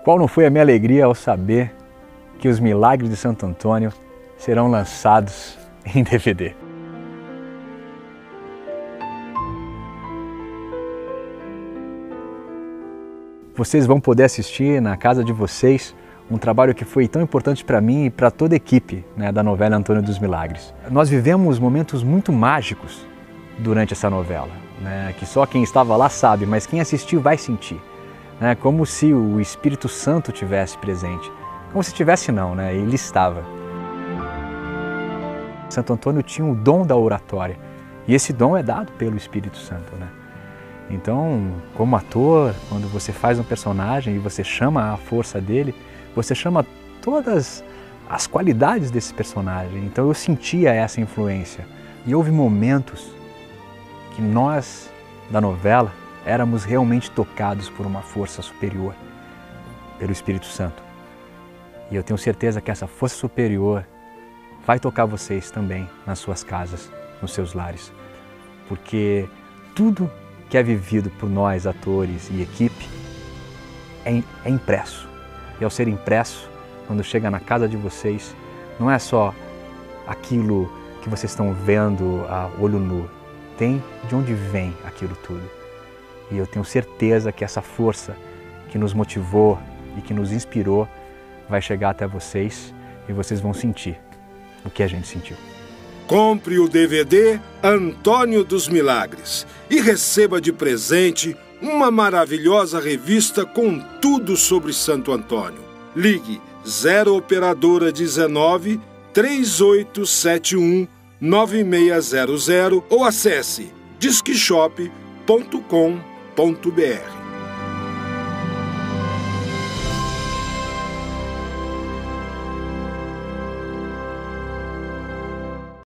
Qual não foi a minha alegria ao saber que os Milagres de Santo Antônio serão lançados em DVD. Vocês vão poder assistir na casa de vocês um trabalho que foi tão importante para mim e para toda a equipe, né, da novela Antônio dos Milagres. Nós vivemos momentos muito mágicos durante essa novela, né, que só quem estava lá sabe, mas quem assistiu vai sentir. Né, como se o Espírito Santo tivesse presente. Como se tivesse não, né, ele estava. Santo Antônio tinha o dom da oratória e esse dom é dado pelo Espírito Santo, né? Então, como ator, quando você faz um personagem e você chama a força dele, você chama todas as qualidades desse personagem. Então eu sentia essa influência. E houve momentos que nós, da novela, éramos realmente tocados por uma força superior, pelo Espírito Santo. E eu tenho certeza que essa força superior vai tocar vocês também nas suas casas, nos seus lares. Porque tudo que é vivido por nós, atores e equipe, é impresso. E ao ser impresso, quando chega na casa de vocês, não é só aquilo que vocês estão vendo a olho nu. Tem de onde vem aquilo tudo. E eu tenho certeza que essa força que nos motivou e que nos inspirou vai chegar até vocês e vocês vão sentir o que a gente sentiu. Compre o DVD Antônio dos Milagres e receba de presente uma maravilhosa revista com tudo sobre Santo Antônio. Ligue 0 Operadora 19 3871 9600 ou acesse disqueshop.com.br.